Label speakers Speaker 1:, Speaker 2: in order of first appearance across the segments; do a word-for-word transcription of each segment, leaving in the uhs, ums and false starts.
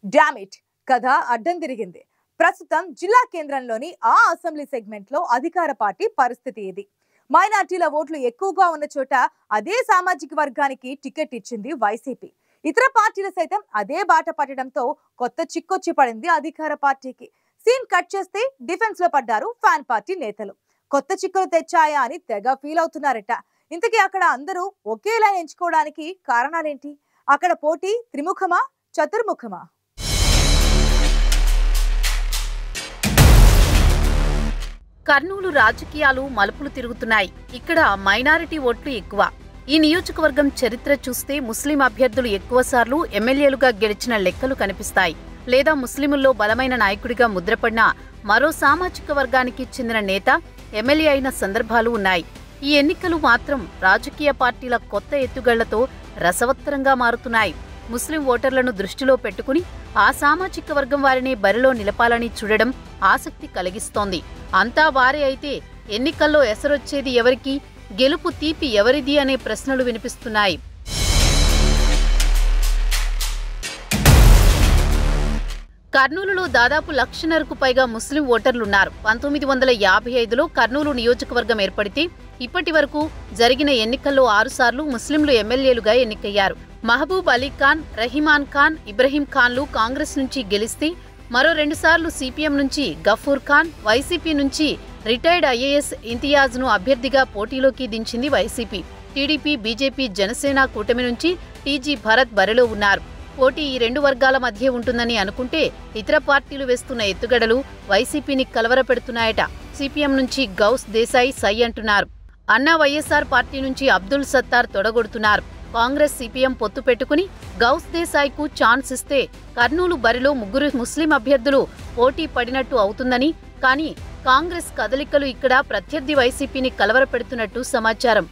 Speaker 1: Damn it కథ అడ్డం తిరిగింది. ప్రస్తుతం జిల్లా కేంద్రంలోని ఆ అసెంబ్లీ సెగ్మెంట్ లో అధికార పార్టీ పరిస్థితి ఇది. మైనార్టీల ఓట్లు ఎక్కువగా ఉన్న చోట అదే సామాజిక వర్గానికి టికెట్ ఇచ్చింది వైసీపీ. ఇతర పార్టీలు సైతం అదే బాట పట్టడంతో కొత్త చిక్కొచ్చి పడింది అధికార పార్టీకి. సీన్ కట్ చేస్తే డిఫెన్స్ లో పడ్డారు ఫ్యాన్ పార్టీ నేతలు. కొత్త చిక్కులు తెచ్చాయా అని తెగ ఫీల్ అవుతున్నారట. ఇంతకీ అక్కడ అందరూ ఒకేలా ఎంచుకోవడానికి కారణాలేంటి? అక్కడ పోటీ త్రిముఖమా చతుర్ముఖమా?
Speaker 2: కర్నూలు రాజకీయాలు మలుపులు తిరుగుతున్నాయి. ఇక్కడ మైనారిటీ ఓట్లు ఎక్కువ. ఈ నియోజకవర్గం చరిత్ర చూస్తే ముస్లిం అభ్యర్థులు ఎక్కువసార్లు ఎమ్మెల్యేలుగా గెలిచిన లెక్కలు కనిపిస్తాయి. లేదా ముస్లింల్లో బలమైన నాయకుడిగా ముద్రపడిన మరో సామాజిక వర్గానికి చెందిన నేత ఎమ్మెల్యే అయిన సందర్భాలు ఉన్నాయి. ఈ ఎన్నికలు మాత్రం రాజకీయ పార్టీల కొత్త ఎత్తుగళ్లతో రసవత్తరంగా మారుతున్నాయి. ముస్లిం ఓటర్లను దృష్టిలో పెట్టుకుని ఆ సామాజిక వర్గం వారిని బరిలో నిలపాలని చూడడం ఆసక్తి కలిగిస్తోంది. అంతా వారే అయితే ఎన్నికల్లో ఎసరొచ్చేది ఎవరికి, గెలుపు తీపి ఎవరిది అనే ప్రశ్నలు వినిపిస్తున్నాయి. కర్నూలులో దాదాపు లక్షన్నరకు పైగా ముస్లిం ఓటర్లున్నారు. పంతొమ్మిది వందల యాభై ఐదులో కర్నూలు నియోజకవర్గం ఏర్పడితే ఇప్పటి వరకు జరిగిన ఎన్నికల్లో ఆరుసార్లు ముస్లింలు ఎమ్మెల్యేలుగా ఎన్నికయ్యారు. మహబూబ్ అలీ ఖాన్, రహీమాన్ ఖాన్, ఇబ్రహీం ఖాన్లు కాంగ్రెస్ నుంచి గెలిస్తే మరో రెండుసార్లు సిపిఎం నుంచి గఫూర్ ఖాన్, వైసీపీ నుంచి రిటైర్డ్ ఐఏఎస్ ఇంతియాజ్ను అభ్యర్థిగా పోటీలోకి దించింది వైసీపీ. టీడీపీ, బీజేపీ, జనసేన కూటమి నుంచి టీజీ భరత్ బరిలో ఉన్నారు. పోటీ ఈ రెండు వర్గాల మధ్య ఉంటుందని అనుకుంటే ఇతర పార్టీలు వేస్తున్న ఎత్తుగడలు వైసీపీని కలవరపెడుతున్నాయట. సిపిఎం నుంచి గౌస్ దేశాయ్ సై అంటున్నారు. అన్నా వైఎస్ఆర్ పార్టీ నుంచి అబ్దుల్ సత్తార్ తొడగొడుతున్నారు. కాంగ్రెస్, సిపిఎం పొత్తు పెట్టుకుని గౌస్ దేశాయ్కు ఛాన్స్ ఇస్తే కర్నూలు బరిలో ముగ్గురు ముస్లిం అభ్యర్థులు పోటీ పడినట్టు అవుతుందని, కానీ కాంగ్రెస్ కదలికలు ఇక్కడ ప్రత్యర్థి వైసీపీని కలవరపెడుతున్నట్టు సమాచారం.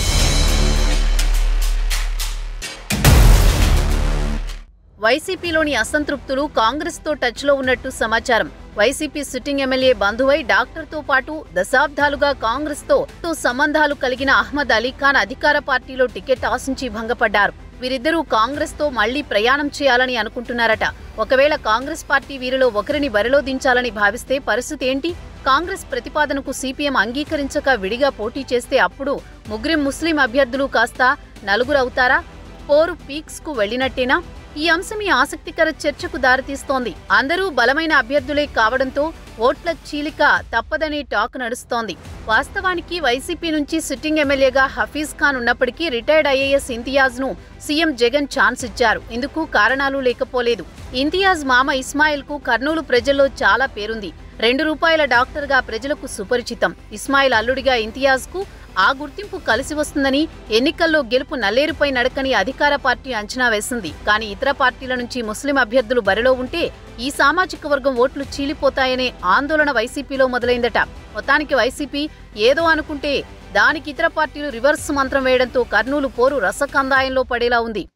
Speaker 2: వైసీపీలోని అసంతృప్తులు కాంగ్రెస్తో టచ్లో ఉన్నట్టు సమాచారం. వైసీపీ సిట్టింగ్ ఎమ్మెల్యే బంధువై డాక్టర్తో పాటు దశాబ్దాలుగా కాంగ్రెస్తో సంబంధాలు కలిగిన అహ్మద్ అలీ ఖాన్ అధికార పార్టీలో టికెట్ ఆశించి భంగపడ్డారు. వీరిద్దరూ కాంగ్రెస్తో మళ్లీ ప్రయాణం చేయాలని అనుకుంటున్నారట. ఒకవేళ కాంగ్రెస్ పార్టీ వీరిలో ఒకరిని బరిలో దించాలని భావిస్తే పరిస్థితి ఏంటి? కాంగ్రెస్ ప్రతిపాదనకు సిపిఎం అంగీకరించక విడిగా పోటీ చేస్తే అప్పుడు ముగ్గురు ముస్లిం అభ్యర్థులు కాస్త నలుగురు అవుతారా? పోరు పీక్స్ కు వెళ్లినట్టేనా? ఈ అంశం ఈ ఆసక్తికర చర్చకు దారితీస్తోంది. అందరూ బలమైన అభ్యర్థులే కావడంతో ఓట్ల చీలిక తప్పదనే టాక్ నడుస్తోంది. వాస్తవానికి వైసీపీ నుంచి సిట్టింగ్ ఎమ్మెల్యేగా హఫీజ్ ఖాన్ ఉన్నప్పటికీ రిటైర్డ్ ఐఏఎస్ ఇంతియాజ్ ను సీఎం జగన్ ఛాన్స్ ఇచ్చారు. ఇందుకు కారణాలు లేకపోలేదు. ఇంతియాజ్ మామ ఇస్మాయిల్ కు కర్నూలు ప్రజల్లో చాలా పేరుంది. రెండు రూపాయల డాక్టర్గా ప్రజలకు సుపరిచితం. ఇస్మాయిల్ అల్లుడిగా ఇంతియాజ్ కు ఆ గుర్తింపు కలిసి వస్తుందని, ఎన్నికల్లో గెలుపు నల్లేరుపై నడకని అధికార పార్టీ అంచనా వేసింది. కానీ ఇతర పార్టీల నుంచి ముస్లిం అభ్యర్థులు బరిలో ఉంటే ఈ సామాజిక వర్గం ఓట్లు చీలిపోతాయనే ఆందోళన వైసీపీలో మొదలైందట. మొత్తానికి వైసీపీ ఏదో అనుకుంటే దానికి ఇతర పార్టీలు రివర్స్ మంత్రం వేయడంతో కర్నూలు పోరు రసకందాయంలో పడేలా ఉంది.